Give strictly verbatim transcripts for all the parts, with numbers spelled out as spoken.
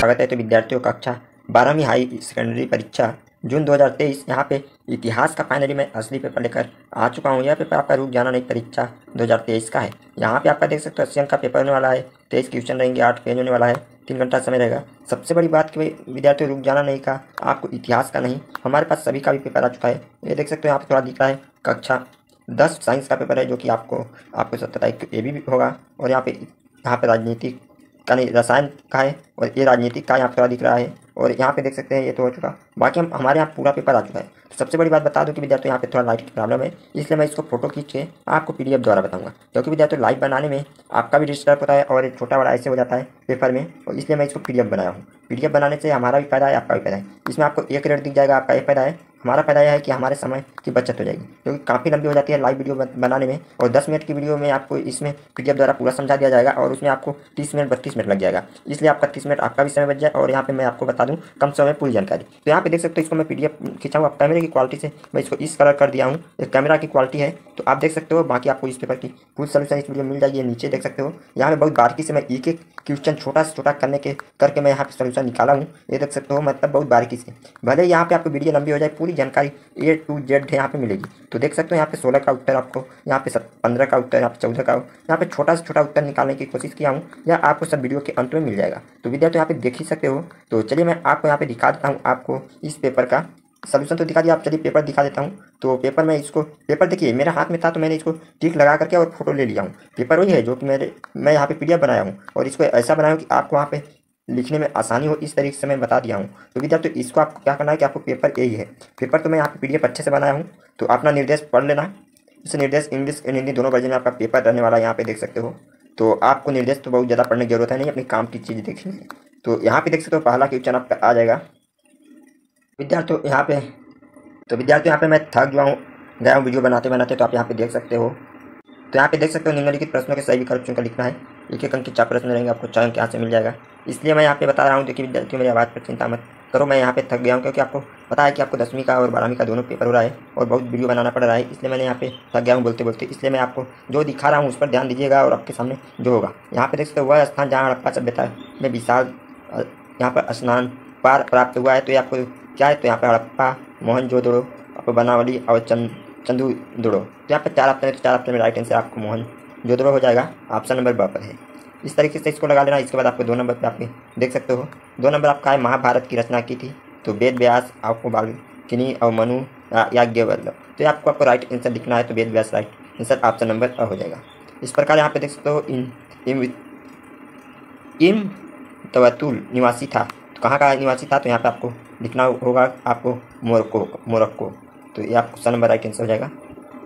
स्वागत है। तो विद्यार्थियों, कक्षा बारहवीं हाई सेकेंडरी परीक्षा जून दो हज़ार तेईस, यहाँ पे इतिहास का फाइनली मैं असली पेपर लेकर आ चुका हूँ। यह पेपर आपका रुक जाना नहीं परीक्षा दो हज़ार तेईस का है। यहाँ पे आपका देख सकते हो अस्सी अंक का पेपर होने वाला है, तेईस क्वेश्चन रहेंगे, आठ पेज होने वाला है, तीन घंटा समय रहेगा। सबसे बड़ी बात कि भाई विद्यार्थियों रुक जाना नहीं का, आपको इतिहास का नहीं, हमारे पास सभी का भी पेपर आ चुका है। ये देख सकते हो यहाँ पे थोड़ा दिख रहा है, कक्षा दस साइंस का पेपर है, जो कि आपको आपको सत्तर तारीख को ए भी होगा। और यहाँ पे यहाँ पे राजनीतिक का नहीं, रसायन का है, और ये राजनीतिक का यहाँ पे थोड़ा दिख रहा है। और यहाँ पे देख सकते हैं ये तो हो चुका, बाकी हम हमारे यहाँ पूरा पेपर आ चुका है। तो सबसे बड़ी बात बता दूं कि विद्यार्थियों यहाँ पे थोड़ा लाइट की प्रॉब्लम है, इसलिए मैं इसको फोटो खींच के आपको पीडीएफ द्वारा बताऊंगा, क्योंकि विद्यार्थियों लाइव बनाने में आपका भी डिस्टर्ब होता है और छोटा बड़ा ऐसे हो जाता है पेपर में, और इसलिए मैं इसको पीडीएफ बनाया हूँ। पीडीएफ बनाने से हमारा भी फायदा है, आपका भी फायदा है। इसमें आपको एक रेट दिख जाएगा, आपका एक फायदा है। हमारा फायदा यह है कि हमारे समय की बचत हो जाएगी, क्योंकि काफ़ी लंबी हो जाती है लाइव वीडियो बनाने में, और दस मिनट की वीडियो में आपको इसमें पीडीएफ द्वारा पूरा समझा दिया जाएगा, और उसमें आपको तीस मिनट बत्तीस मिनट लग जाएगा। इसलिए आपका तीस मिनट आपका भी समय बच जाए, और यहाँ पे मैं आपको बता दूँ कम समय में पूरी जानकारी। तो यहाँ पे देख सकते हो, इसको मैं पीडीएफ खींचा हूँ। कैमरे की क्वालिटी से मैं इसको इस कलर कर दिया हूँ, ये कैमरा की क्वालिटी है, तो आप देख सकते हो। बाकी आपको इस पेपर की फुल सोल्यूशन इस वीडियो में मिल जाएगी। नीचे देख सकते हो, यहाँ पे बहुत बारीकी से मैं एक एक क्वेश्चन छोटा से छोटा करने के करके मैं यहाँ पे सोल्यूशन निकाला हूँ। ये देख सकते हो, मतलब बहुत बारीकी से। भले यहाँ पे आपको वीडियो लंबी हो जाए, पूरी जानकारी ए टू जेड यहाँ पे मिलेगी। तो देख सकते हो यहाँ पे सोलह का उत्तर आपको, यहाँ पे पंद्रह का उत्तर, यहाँ पे चौदह का, यहाँ पे छोटा से छोटा उत्तर निकालने की कोशिश किया हूँ, या आपको सब वीडियो के अंत में मिल जाएगा। तो विद्यार्थी यहाँ पे देख ही सकते हो। तो चलिए मैं आपको यहाँ पे दिखा देता हूँ, आपको इस पेपर का सोल्यूशन तो दिखा दिया, आप चलिए पेपर दिखा देता हूँ। तो पेपर में इसको पेपर देखिए मेरे हाथ में था, तो मैंने इसको टिक लगा करके और फोटो ले लिया हूँ। पेपर वही है जो कि मेरे मैं यहाँ पे पीडीएफ बनाया हूँ, और इसको ऐसा बनाया हूँ कि आपको वहाँ पे लिखने में आसानी हो, इस तरीके से मैं बता दिया हूँ। तो विद्यार्थी तो इसको आपको क्या करना है कि आपको पेपर यही है। पेपर तो मैं यहाँ पे पीडीएफ अच्छे से बनाया हूँ, तो अपना निर्देश पढ़ लेना। इस निर्देश इंग्लिश एंड हिंदी दोनों वर्जन में आपका पेपर रहने वाला है, यहाँ पे देख सकते हो। तो आपको निर्देश तो बहुत ज़्यादा पढ़ने की जरूरत है नहीं, अपनी काम की चीज़ देखनी है। तो यहाँ पे देख सकते हो पहला क्वेश्चन आपका आ जाएगा विद्यार्थियों यहाँ पे। तो विद्यार्थियों यहाँ पे मैं थक गया हूँ गया हूँ वीडियो बनाते बनाते, तो आप यहाँ पे देख सकते हो। तो यहाँ पे देख सकते हो निम्नलिखित प्रश्नों के सही विकल्प चुनकर लिखना है। एक एक अंक के चार प्रश्न रहेंगे, आपको चार अंक यहाँ से मिल जाएगा। इसलिए मैं यहाँ पे बता रहा हूँ। देखिए विद्यार्थियों, मेरी आवाज़ पर चिंता मत करो, मैं यहाँ पे थक गया हूँ, क्योंकि आपको पता है कि आपको दसवीं का और बारहवीं का दोनों पेपर हो रहा है, और बहुत वीडियो बनाना पड़ रहा है, इसलिए मैंने यहाँ पे थक गया हूँ बोलते बोलते। इसलिए मैं आपको जो दिखा रहा हूँ उस पर ध्यान दीजिएगा, और आपके सामने जो होगा यहाँ पे देख सकते हो, वह स्थान जहाँ हड़प्पा सभ्यता में विशाल यहाँ पर स्नान पार प्राप्त हुआ है। तो ये आपको क्या है, तो यहाँ पर हड़प्पा, मोहनजोदड़ो, आपको बनावली और चंद चंदूदड़ो। तो यहाँ पर चार ऑप्शन है, तो चार ऑप्शन में राइट आंसर आपको मोहनजोदड़ो हो जाएगा, ऑप्शन नंबर ब पर है। इस तरीके से इसको लगा लेना। इसके बाद आपको दो नंबर पे आपके देख सकते हो, दो नंबर आपका है महाभारत की रचना की थी, तो वेद व्यास, आपको वाल्मीकि और मनु याज्ञवल्क्य। तो ये आपको आपको राइट आंसर लिखना है, तो Ved Vyas right answer option number अ हो जाएगा। इस प्रकार यहाँ पे देख सकते हो इन इम इम तवतुल निवासी था, तो कहाँ का निवासी था, तो यहाँ पे आपको लिखना होगा आपको मोरक्को मोरक्को। तो ये आपको सन नंबर राइट आंसर हो जाएगा।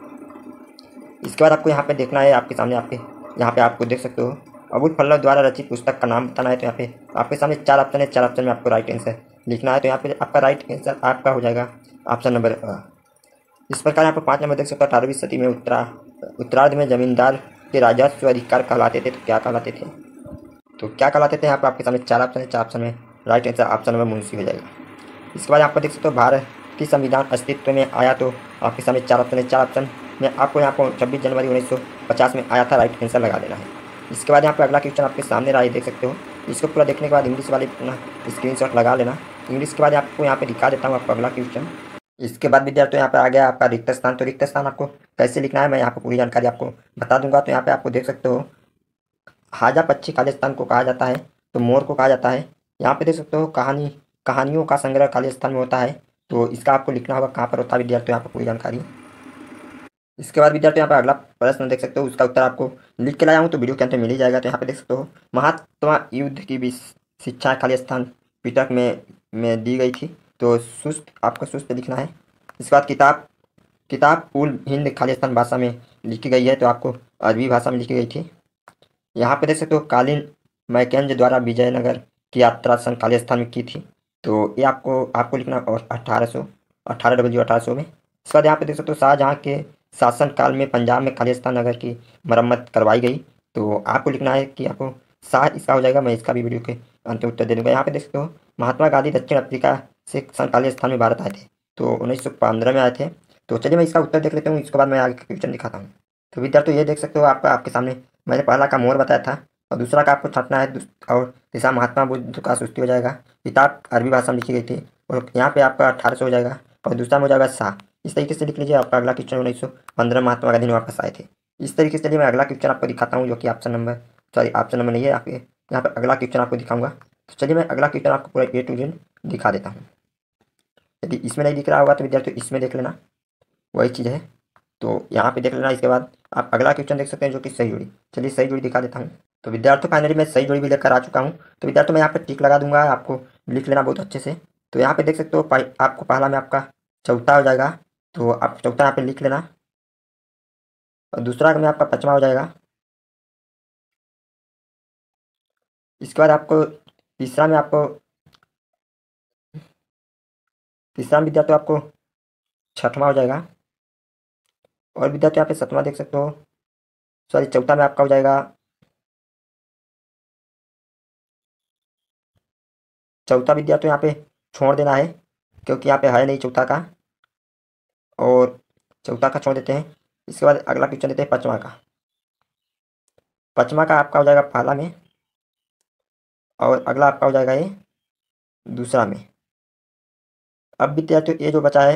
इसके बाद आपको यहाँ पे देखना है, आपके सामने आपके यहाँ पे आपको देख सकते हो अबुल फल्लव द्वारा रचित पुस्तक का नाम बताना है। तो यहाँ पे आपके सामने चार ऑप्शन है, चार ऑप्शन में आपको राइट आंसर लिखना है। तो यहाँ पे आपका राइट आंसर आपका हो जाएगा ऑप्शन नंबर अ। इस प्रकार यहाँ पे पाँच नंबर देख सकते हो, अठारहवीं सदी में उत्तरा उत्तरार्ध में जमींदार के राजस्व अधिकार कहलाते थे, तो क्या कहलाते थे, तो क्या कहलाते थे। यहाँ पे आपके सामने चार ऑप्शन है, चार ऑप्शन में right answer option number Munshi हो जाएगा। इसके बाद आपको देख सकते हो भारत की संविधान अस्तित्व में आया, तो आपके सामने चार ऑप्शन है, चार ऑप्शन में आपको यहाँ पर छब्बीस जनवरी उन्नीस सौ पचास में आया था, राइट आंसर लगा देना है। इसके बाद यहाँ पे अगला क्वेश्चन आपके सामने रहा है, देख सकते हो। इसको पूरा देखने के बाद इंग्लिश वाले अपना स्क्रीनशॉट लगा लेना। इंग्लिश के बाद आपको यहाँ पे दिखा देता हूँ आपको अगला क्वेश्चन। इसके बाद विद्यार्थियों यहाँ पे आ गया आपका रिक्त स्थान। तो रिक्त स्थान आपको कैसे लिखना है, मैं यहाँ पर पूरी जानकारी आपको बता दूंगा। तो यहाँ पे आपको देख सकते हो हाजा पक्षी खालिस्तान को कहा जाता है, तो मोर को कहा जाता है। यहाँ पे देख सकते हो कहानी कहानियों का संग्रह खालिस्तान में होता है, तो इसका आपको लिखना होगा कहाँ पर होता है विद्यार्थियों, यहाँ पर पूरी जानकारी। इसके बाद विद्यार्थी यहाँ पर अगला प्रश्न देख सकते हो, उसका उत्तर आपको लिख के लाया हूँ, तो वीडियो के अंत में मिल ही जाएगा। तो यहाँ पे देख सकते हो महात्मा युद्ध की भी शिक्षा खालिस्तान पिटक में में दी गई थी, तो सुस्त आपको सुस्त लिखना है। इसके बाद किताब किताब उल हिंद खालिस्तान भाषा में लिखी गई है, तो आपको अरबी भाषा में लिखी गई थी। यहाँ पे देख सकते हो कालीन मैकेंज द्वारा विजयनगर की यात्रा सन खालिस्तान में की थी, तो ये आपको आपको लिखना और अठारह सौ अठारह डब्ल्यू अठारह सौ में। इसके बाद यहाँ पे देख सकते हो शाहजहाँ के शासन काल में पंजाब में खालिस्तान नगर की मरम्मत करवाई गई, तो आपको लिखना है कि आपको शाह इसका हो जाएगा। मैं इसका भी वीडियो के अंत में उत्तर दे दूँगा। यहाँ पे देख सकते हो महात्मा गांधी दक्षिण अफ्रीका से सन खालिस्तान में भारत आए थे, तो उन्नीस सौ पंद्रह में आए थे। तो चलिए मैं इसका उत्तर देख लेता हूँ, इसके बाद मैं आगे क्वेश्चन दिखाता हूँ। तो विद्यार्थी ये देख सकते हो आपका आपके सामने मैंने पहला का मोर बताया था, और दूसरा का आपको छांटना है दूस- और तीसरा महात्मा बुद्ध का सुस्ती हो जाएगा। किताब अरबी भाषा में लिखी गई थी और यहाँ पे आपका अठारह सौ हो जाएगा और दूसरा में हो जाएगा शाह। इस तरीके से लिख लीजिए। आपका अगला क्वेश्चन उन्नीस सौ पंद्रह महात्मा गांधी ने वापस आए थे। इस तरीके से चलिए मैं अगला क्वेश्चन आपको दिखाता हूँ, जो कि option number sorry option number नहीं है, आपके यहाँ पर अगला क्वेश्चन आपको दिखाऊंगा। तो चलिए मैं अगला क्वेश्चन आपको पूरा ए टू जेड दिखा देता हूँ। यदि इसमें नहीं दिख रहा होगा तो विद्यार्थी इसमें देख लेना, वही चीज़ है। तो यहाँ पे देख लेना। इसके बाद आप अगला क्वेश्चन देख सकते हैं, जो कि सही जोड़ी। चलिए सही जोड़ी दिखा देता हूँ। तो विद्यार्थियों फाइनली मैं सही जोड़ी भी लेकर आ चुका हूँ। तो विद्यार्थियों मैं यहाँ पे टिक लगा दूंगा, आपको लिख लेना बहुत अच्छे से। तो यहाँ पे देख सकते हो पाई- आपको पहला में आपका चौथा हो जाएगा, तो आप चौथा यहाँ पे लिख लेना। और दूसरा में आपका पाँचवा हो जाएगा। इसके बाद आपको तीसरा में आपको तीसरा में विद्यार्थी आपको छठवां हो जाएगा। और विद्यार्थी यहाँ पे सतवां देख सकते हो, सॉरी चौथा में आपका हो जाएगा चौथा। विद्यार्थी यहाँ पे छोड़ देना है, क्योंकि यहाँ पे है नहीं चौथा का, और चौथा का छोड़ देते हैं। इसके बाद अगला क्वेश्चन देते हैं पाँचवा का। पाँचवा का आपका हो जाएगा पहला में, और अगला आपका हो जाएगा ये दूसरा में। अब विद्यार्थियों ये जो बचा है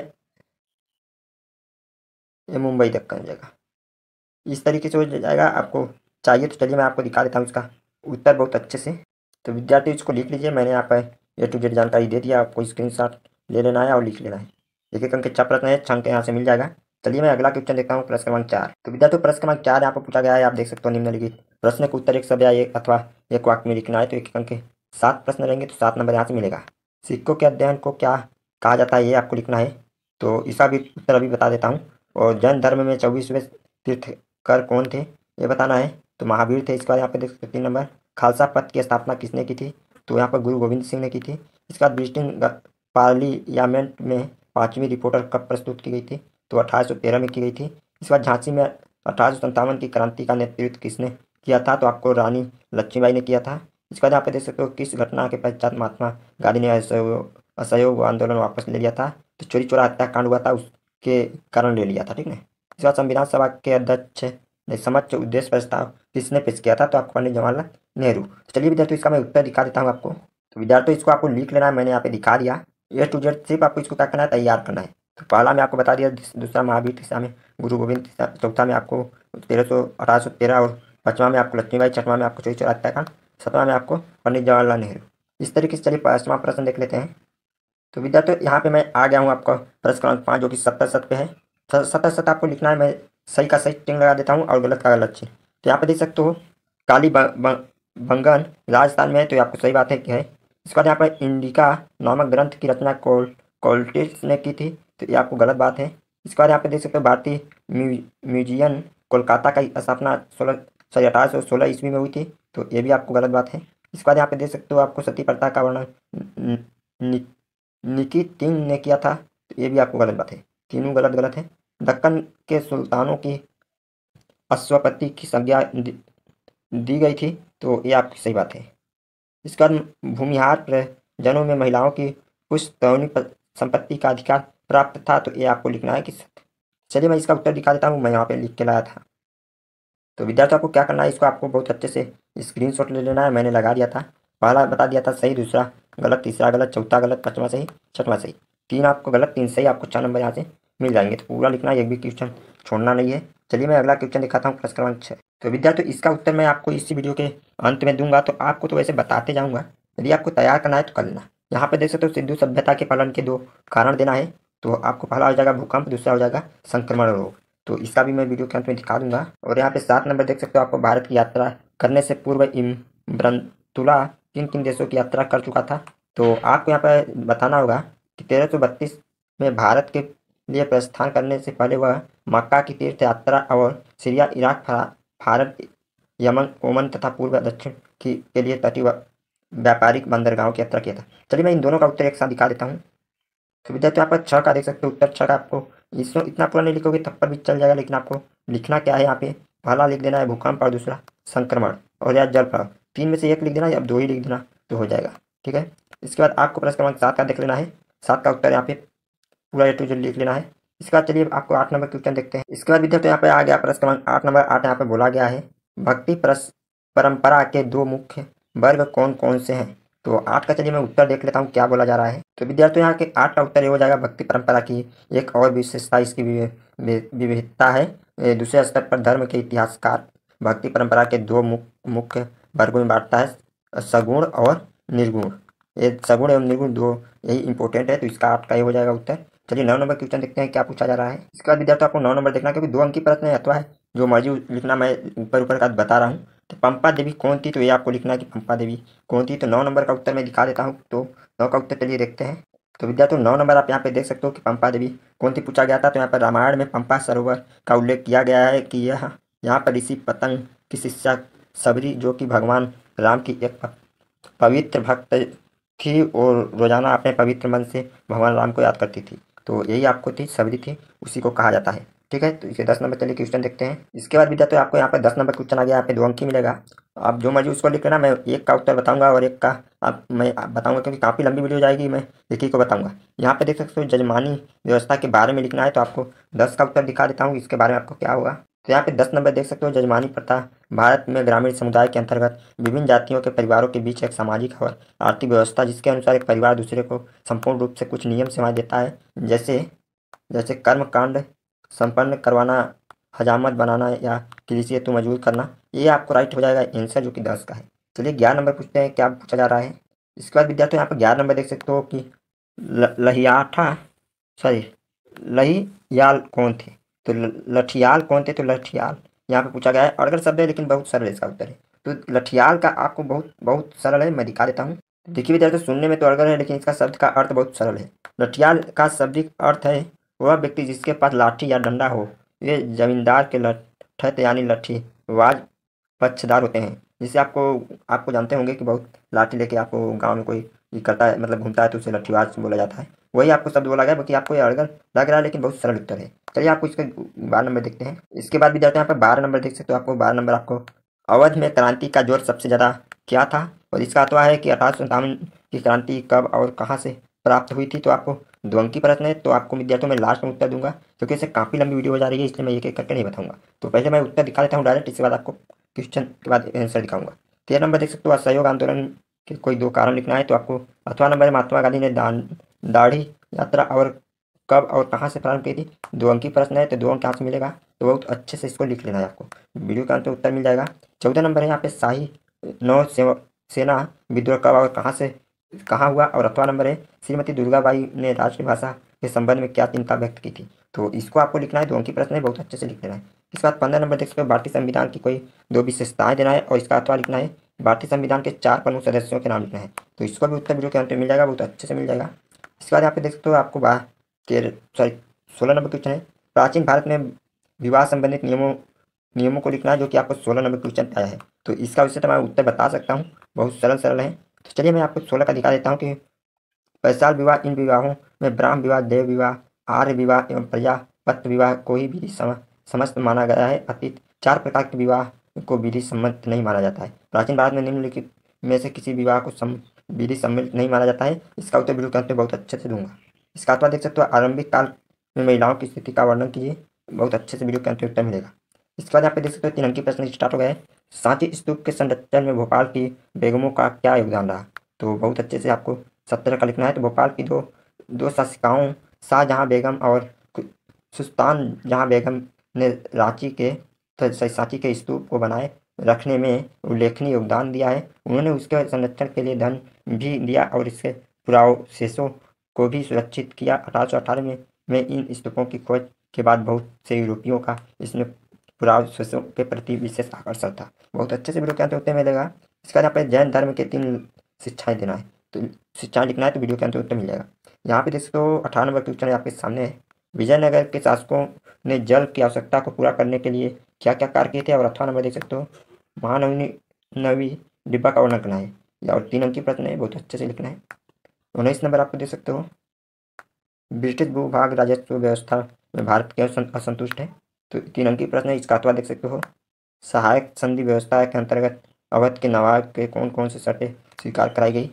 ये मुंबई तक का हो जाएगा। इस तरीके से हो जाएगा। आपको चाहिए तो चलिए मैं आपको दिखा देता हूँ इसका उत्तर बहुत अच्छे से। तो विद्यार्थी इसको लिख लीजिए, मैंने यहाँ पर ए टू जेड जानकारी दे दिया, आपको स्क्रीनशॉट ले लेना है और लिख लेना है। एक एक अंक के छह प्रश्न है, छह अंक यहाँ से मिल जाएगा। चलिए मैं अगला क्वेश्चन देखता हूँ, प्रश्न क्रमांक चार। तो विद्यार्थियों प्रश्न क्रमांक चार यहाँ पर पूछा गया है, आप देख सकते हो निम्नलिखित प्रश्न का उत्तर एक शब्द या एक अथवा एक वाक्य में लिखना है। तो एक एक अंक के सात प्रश्न रहेंगे, तो सात नंबर यहाँ से मिलेगा। सिक्कों के अध्ययन को क्या कहा जाता है, ये आपको लिखना है। तो इसका भी उत्तर अभी बता देता हूँ। और जैन धर्म में चौबीसवें तीर्थकर कौन थे, ये बताना है। तो महावीर थे। इसके बाद यहाँ पे देख सकते तीन नंबर, खालसा पंथ की स्थापना किसने की थी, तो यहाँ पर गुरु गोविंद सिंह ने की थी। इसके बाद ब्रिटिश पार्लियामेंट में पाँचवीं रिपोर्टर कब प्रस्तुत की गई थी, तो अठारह सौ तेरह में की गई थी। इसके बाद झांसी में अठारह सौ संतावन की क्रांति का नेतृत्व किसने किया था, तो आपको रानी लक्ष्मीबाई ने किया था। इसके बाद यहाँ पे देख सकते हो किस घटना के पश्चात महात्मा गांधी ने असहयोग असहयोग आंदोलन वापस ले लिया था, तो चोरी चोरा हत्याकांड हुआ था, उसके कारण ले लिया था। ठीक है। इसके बाद संविधान सभा के अध्यक्ष ने समक्ष उद्देश्य प्रस्ताव किसने पेश किया था, तो आपको पंडित जवाहरलाल नेहरू। तो चलिए विद्यार्थियों इसका मैं उत्तर दिखा देता हूँ आपको। तो विद्यार्थियों इसको आपको लिख लेना है, मैंने यहाँ पे दिखा दिया। ए टू जेड सिर्फ आपको इसको क्या करना है, तैयार करना है। तो पहला में आपको बता दिया, दूसरा महावीर, तीसरा में गुरु गोविंद, चौथा में आपको तेरह सौ अठारह सौ तेरह और पाँचवा में आपको लक्ष्मीबाई, छठवां में आपको चोरी चोरा हत्याकांड, सतवां में आपको पंडित जवाहरलाल नेहरू। इस तरीके से चलिए पाँचवा प्रश्न देख लेते हैं। तो विद्यार्थियों यहाँ पे मैं आ गया हूँ आपका प्रश्न क्रमांक पाँच, जो कि सत्तर शत पे है। सत्तर शत आपको लिखना है, मैं सही का सही टिंग लगा देता हूँ और गलत का गलत चिन्ह। तो यहाँ पे देख सकते हो काली बंगन राजस्थान में है, तो आपको सही बात है कि है। इसके बाद यहाँ पर इंडिका नामक ग्रंथ की रचना कोल कोल्टिस ने की थी, तो ये आपको गलत बात है। इसके बाद यहाँ पे देख सकते हो भारतीय म्यूजियम कोलकाता का स्थापना सोलह सॉरी अठारह सौ सोलह ईस्वी में हुई थी, तो ये भी आपको गलत बात है। इसके बाद यहाँ पे देख सकते हो आपको सती प्रथा का वर्णन निकी किंग ने किया था, तो ये भी आपको गलत बात है। तीनों गलत गलत है। दक्कन के सुल्तानों की अश्वपति की संज्ञा दी, दी गई थी, तो ये आपकी सही बात है। इसके बाद भूमिहार प्रजनों में महिलाओं की पुश्तौनी संपत्ति का अधिकार प्राप्त था, तो ये आपको लिखना है कि चलिए मैं इसका उत्तर दिखा देता हूँ, मैं यहाँ पे लिख के लाया था। तो विद्यार्थियों को क्या करना है, इसको आपको बहुत अच्छे से स्क्रीनशॉट ले लेना है, मैंने लगा दिया था। पहला बता दिया था सही, दूसरा गलत, तीसरा गलत, चौथा गलत, पाँचवा सही, छठवां सही। तीन आपको गलत, तीन सही, आपको छः नंबर यहाँ से मिल जाएंगे। तो पूरा लिखना है, एक भी क्वेश्चन छोड़ना नहीं है। चलिए मैं अगला क्वेश्चन दिखाता हूँ, प्रश्न क्रमांक छः। तो विद्यार्थियों इसका उत्तर मैं आपको इसी वीडियो के अंत में दूंगा, तो आपको तो वैसे बताते जाऊँगा, यदि आपको तैयार करना है तो कर लेना। यहाँ पर देख सकते हो सिंधु सभ्यता के फलन के दो कारण देना है, तो आपको पहला हो जाएगा भूकंप, दूसरा हो जाएगा संक्रमण रोग। तो इसका भी मैं वीडियो के अंत में दिखा दूंगा। और यहाँ पे सात नंबर देख सकते हो, आपको भारत की यात्रा करने से पूर्व इमरतुल्ला किन किन देशों की यात्रा कर चुका था, तो आपको यहाँ पर बताना होगा कि तेरह सौ बत्तीस में भारत के लिए प्रस्थान करने से पहले वह मक्का की तीर्थ यात्रा और Syria, Iraq, Bharat, Yemen, Oman तथा पूर्व दक्षिण की के लिए तटीय व्यापारिक बंदरगाहों की यात्रा किया था। चलिए मैं इन दोनों का उत्तर एक साथ दिखा देता हूँ। तो विद्यार्थियों यहाँ पर छः का देख सकते हो, उत्तर छः का आपको इसमें इतना पूरा नहीं लिखोगे तब पर भी चल जाएगा, लेकिन आपको लिखना क्या है, यहाँ पे पहला लिख देना है भूकंप और दूसरा संक्रमण और या जल प्रवाह। तीन में से एक लिख देना या दो ही लिख देना तो हो जाएगा। ठीक है। इसके बाद आपको प्रश्न क्रमांक सात का देख लेना है, सात का उत्तर यहाँ पे पूरा ए टू जेड लिख लेना है। इसके बाद चलिए आपको आठ नंबर क्वेश्चन देखते हैं। इसके बाद विद्यार्थियों यहाँ पे आ गया प्रश्न क्रमांक आठ नंबर आठ यहाँ पे बोला गया है भक्ति प्रस परंपरा के दो मुख्य वर्ग कौन कौन से हैं? तो आठ का चलिए मैं उत्तर देख लेता हूँ क्या बोला जा रहा है। तो विद्यार्थियों यहाँ के आठ का उत्तर ये हो जाएगा, भक्ति परंपरा की एक और विशेषता इसकी विविधता है, दूसरे स्तर पर धर्म के इतिहासकार भक्ति परंपरा के दो मुख्य वर्गों में बांटता है, सगुण और निर्गुण। ये सगुण एवं निर्गुण दो यही इंपॉर्टेंट है, तो इसका आठ का ये हो जाएगा उत्तर। चलिए नौ नंबर क्वेश्चन देखते हैं क्या पूछा जा रहा है। इसके बाद विद्यार्थियों आपको नौ नंबर देखना, क्योंकि दो अंक की प्रश्न है अथवा है, जो मर्जी लिखना, मैं ऊपर ऊपर का बता रहा हूँ। तो पंपा देवी कौन थी, तो ये आपको लिखना है कि पंपा देवी कौन थी। तो नौ नंबर का उत्तर मैं दिखा देता हूँ, तो नौ का उत्तर चलिए देखते हैं। तो विद्यार्थियों नौ नंबर आप यहाँ पे देख सकते हो कि पंपा देवी कौन थी पूछा गया था। तो यहाँ पर रामायण में पंपा सरोवर का उल्लेख किया गया है कि यह यहाँ पर ऋषि पतंग की शिष्या सबरी, जो कि भगवान राम की एक पवित्र भक्त थी और रोजाना अपने पवित्र मन से भगवान राम को याद करती थी, तो यही आपको थी सबरी थी, उसी को कहा जाता है। ठीक है, तो इसे दस नंबर चलिए क्वेश्चन देखते हैं। इसके बाद विद्यार्थियों आपको यहाँ पे दस नंबर क्वेश्चन आ गया, यहाँ पे दो अंक ही मिलेगा। आप जो मर्जी उसको लिख लेना, मैं एक का उत्तर बताऊंगा और एक का आप मैं बताऊंगा, क्योंकि काफ़ी लंबी वीडियो जाएगी, मैं एक ही को बताऊंगा। यहाँ पे देख सकते हो जजमानी व्यवस्था के बारे में लिखना है, तो आपको दस का उत्तर दिखा देता हूँ इसके बारे में आपको क्या होगा। तो यहाँ पे दस नंबर देख सकते हो, जजमानी प्रथा भारत में ग्रामीण समुदाय के अंतर्गत विभिन्न जातियों के परिवारों के बीच एक सामाजिक और आर्थिक व्यवस्था, जिसके अनुसार एक परिवार दूसरे को संपूर्ण रूप से कुछ नियम सेवाएं देता है, जैसे जैसे कर्म कांड संपन्न करवाना, हजामत बनाना या कृषि हेतु मजबूर करना। ये आपको राइट हो जाएगा आंसर, जो कि दस का है। चलिए ग्यारह नंबर पूछते हैं क्या पूछा जा रहा है। इसके बाद विद्यार्थियों यहाँ पर ग्यारह नंबर देख सकते हो कि लहियाठा सॉरी लहियाल कौन थे। तो लठियाल कौन थे, तो लठियाल यहाँ पे पूछा गया है। अड़गड़ शब्द है लेकिन बहुत सरल इसका उत्तर है। तो लठियाल का आपको बहुत बहुत सरल है, मैं दिखा देता हूँ। देखिए विद्यार्थियों, सुनने में तो अड़गड़ है लेकिन इसका शब्द का अर्थ बहुत सरल है। लठियाल का शाब्दिक अर्थ है वह व्यक्ति जिसके पास लाठी या डंडा हो। ये जमींदार के लठत यानी लठीवाज पक्षदार होते हैं, जिससे आपको आपको जानते होंगे कि बहुत लाठी लेके आपको गाँव में कोई करता है, मतलब घूमता है, तो उसे लठीवाज बोला जाता है। वही आपको शब्द बोला गया, बाकी आपको ये अड़गड़ लग रहा है लेकिन बहुत सरल उत्तर है। चलिए आपको इसका बारह नंबर देखते हैं। इसके बाद विद्यार्थी यहाँ पर बारह नंबर देख सकते हो, आपको बारह नंबर आपको अवध में क्रांति का जोर सबसे ज़्यादा क्या था, और इसका अथवा है कि अठारह सौ सत्तावन की क्रांति कब और कहाँ से प्राप्त हुई थी। तो आपको दो अंक की प्रश्न है, तो आपको विद्यार्थियों में लास्ट में उत्तर दूंगा, क्योंकि इससे काफ़ी लंबी वीडियो हो जा रही है, इसलिए मैं एक एक करके नहीं बताऊंगा। तो पहले मैं उत्तर दिखा देता हूँ डायरेक्ट, इसके बाद आपको क्वेश्चन के बाद आंसर दिखाऊंगा। तेरह नंबर देख सकते हो, असहयोग आंदोलन के कोई दो कारण लिखना है। तो आपको अथवा नंबर महात्मा गांधी ने दाढ़ी यात्रा और कब और कहाँ से प्रारंभ की थी। दो अंक की प्रश्न है, तो दो अंक कहाँ से मिलेगा, तो बहुत अच्छे से इसको लिख लेना है, आपको वीडियो का अंत उत्तर मिल जाएगा। चौदह नंबर है यहाँ पे शाही नौ सेना विद्रोह कब और कहाँ से कहाँ हुआ, और अथवा नंबर है श्रीमती दुर्गाबाई ने राष्ट्रभाषा के संबंध में क्या चिंता व्यक्त की थी। तो इसको आपको लिखना है, दो अंक की प्रश्न है, बहुत अच्छे से लिख लेना है। इसके बाद पंद्रह नंबर देख सकते हो, भारतीय संविधान की कोई दो विशेषताएं देना है, और इसका अथवा लिखना है भारतीय संविधान के चार प्रमुख सदस्यों के नाम लिखना है। तो इसको भी उत्तर वीडियो के अंत में मिल जाएगा, बहुत अच्छे से मिल जाएगा। इसके बाद यहाँ पे देख सकते हो, आपको बारह तेरह सॉरी सोलह नंबर क्वेश्चन है, प्राचीन भारत में विवाह संबंधित नियमों नियमों को लिखना है, जो कि आपको सोलह नंबर क्वेश्चन आया है। तो इसका वैसे तो मैं उत्तर बता सकता हूँ, बहुत सरल सरल है। तो चलिए मैं आपको सोलह का दिखा देता हूँ कि पैसाल विवाह, इन विवाहों में ब्राह्म विवाह, देव विवाह, आर्य विवाह एवं प्रजापत्य विवाह को ही विधि समस्त माना गया है। अतीत चार प्रकार के विवाह को विधि सम्मत नहीं माना जाता है। प्राचीन भारत में निम्नलिखित में से किसी विवाह को सम विधि सम्मिलित नहीं माना जाता है। इसका उत्तर वीडियो के अंत में बहुत अच्छे से दूंगा। इसका अथवा देख सकते हो, आरंभिक काल में महिलाओं की स्थिति का वर्णन कीजिए, बहुत अच्छे से वीडियो के अंत में उत्तर मिलेगा। इसके बाद यहाँ पे देख सकते हो, तीन अंक की प्रश्न स्टार्ट हो गए। सांची स्तूप के संरक्षण में भोपाल की बेगमों का क्या योगदान रहा। तो बहुत अच्छे से आपको सत्रह का लिखना है। तो भोपाल की दो दो शासिकाओं शाहजहां बेगम और सुल्तान जहां बेगम ने रांची के सांची के स्तूप को बनाए रखने में उल्लेखनीय योगदान दिया है। उन्होंने उसके संरक्षण के लिए धन भी दिया और इसके पुरावशेषों को भी सुरक्षित किया। अठारह सौ अठारह में, में इन स्तूपों की खोज के बाद बहुत से यूरोपियों का इसमें पुरावशेषों के प्रति विशेष आकर्षण था। बहुत अच्छे से वीडियो के अंत होते मिलेगा। इसका यहाँ पे जैन धर्म के तीन शिक्षाएं देना है, तो शिक्षाएं लिखना है, तो वीडियो के अंत उत्तर मिल जाएगा। यहाँ पे देख सकते हो, अठारह नंबर क्वेश्चन आपके सामने है, विजयनगर के शासकों ने जल की आवश्यकता को पूरा करने के लिए क्या क्या कार्य किए थे। और अठारह नंबर देख सकते हो, महानवमी नवी डिब्बा का वर्णन करना है, और तीन अंक की प्रश्न है, बहुत अच्छे से लिखना है। उन्नीस नंबर आपको देख सकते हो, ब्रिटिश भूभाग राजस्व व्यवस्था में भारत के असंतुष्ट है। तो तीन अंक की प्रश्न है, इसका अथवा देख सकते हो, सहायक संधि व्यवस्था के अंतर्गत अवध के नवाब के कौन कौन से शर्तें स्वीकार कराई गई।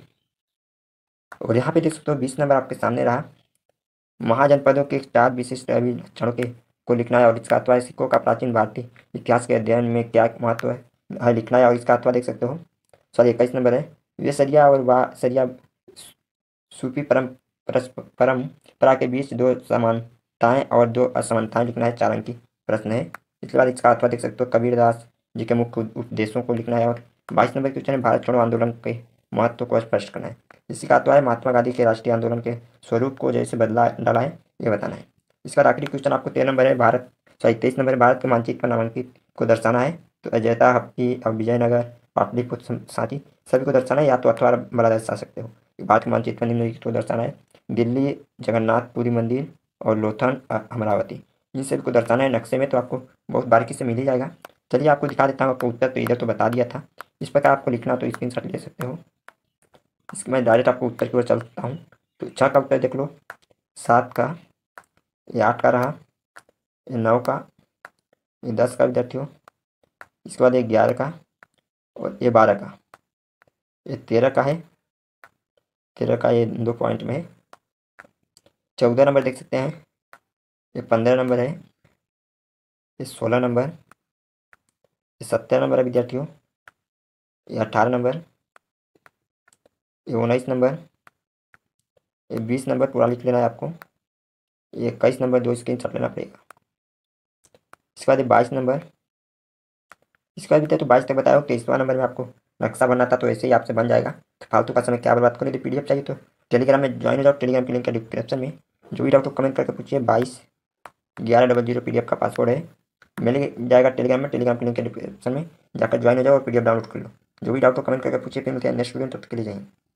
और यहाँ पे देख सकते हो, बीस नंबर आपके सामने रहा, महाजनपदों के चार विशिष्ट अभिलक्षणों के को लिखना है, और इसका अथवा सिक्कों का प्राचीन भारतीय इतिहास के अध्ययन में क्या महत्व है। हाँ लिखना है, और इसका अथवा देख सकते हो। सॉरी इक्कीस नंबर है, वे सरिया और वाह सरिया सूफी परम परस्प- परंपरा के बीच दो समानताएं और दो असमानताएं लिखना है, चार अंकी प्रश्न है। इसके बाद इसका अथवा देख सकते हो, कबीरदास जी के मुख्य उपदेशों को लिखना है। और बाईस नंबर क्वेश्चन है, भारत छोड़ो आंदोलन के महत्व को स्पष्ट करना है। इसी का अथवा है, महात्मा गांधी के राष्ट्रीय आंदोलन के स्वरूप को जैसे बदला डाला है ये बताना है। इसका आखिरी क्वेश्चन आपको तेरह नंबर है, भारत सॉरी तेईस नंबर है, भारत के मानचित्र पर नामांकित को दर्शाना है। तो अजैता, हप्पी और विजयनगर, पाटलिपुत्र साथी सभी को दर्शाना है, या तो अथवा बड़ा दर्शा सकते हो। भारत के मानचित्र पर निम्नलिखित को दर्शाना है, दिल्ली जगन्नाथपुरी मंदिर और लोथन अ, अमरावती, इन सभी को दर्शाना है नक्शे में, तो आपको बहुत बारीकी से मिल ही जाएगा। चलिए आपको दिखा देता हूँ, आपको उत्तर तो इधर तो बता दिया था, इस प्रकार आपको लिखना तो स्क्रीन शॉट ले सकते हो। इसके मैं डायरेक्ट आपको उत्तर की ओर चलता हूँ। तो छः का उत्तर देख लो, सात का, ये आठ का रहा, ये नौ का, ये दस का विद्यार्थियों, इसके बाद ये ग्यारह का और ये बारह का, ये तेरह का है, तेरह का ये दो पॉइंट में है। चौदह नंबर देख सकते हैं, ये पंद्रह नंबर है, ये सोलह नंबर, ये सत्रह नंबर है विद्यार्थियों, ये अठारह नंबर, ये उन्नीस नंबर, ये बीस नंबर पूरा लिख लेना है आपको, ये इक्कीस नंबर दो स्क्रीन शॉट लेना पड़ेगा। इसके बाद ये बाईस नंबर, इसके बाद भी तो बाईस तक बताया हो, तेईसवां नंबर में आपको नक्शा बनना था, तो ऐसे ही आपसे बन जाएगा। तो फालतू का समय क्या बर्बाद करो, यदि पीडीएफ चाहिए तो टेलीग्राम में ज्वाइन हो जाओ, टेलीग्राम की लिंक है डिस्क्रिप्शन में। जो भी डाउट तो कमेंट करके पूछिए। बाईस ग्यारह double zero P D F का पासवर्ड है, मिल जाएगा टेलीग्राम में, टेलीग्राम की लिंक है डिस्क्रिप्शन में, जाकर ज्वाइन हो जाओ और पीडीएफ डाउनलोड कर लो। जो भी डाउट तो कमेंट करके पूछिए, फिर मिलते हैं नेक्स्ट वीडियो, तब तक के लिए जाएंगे।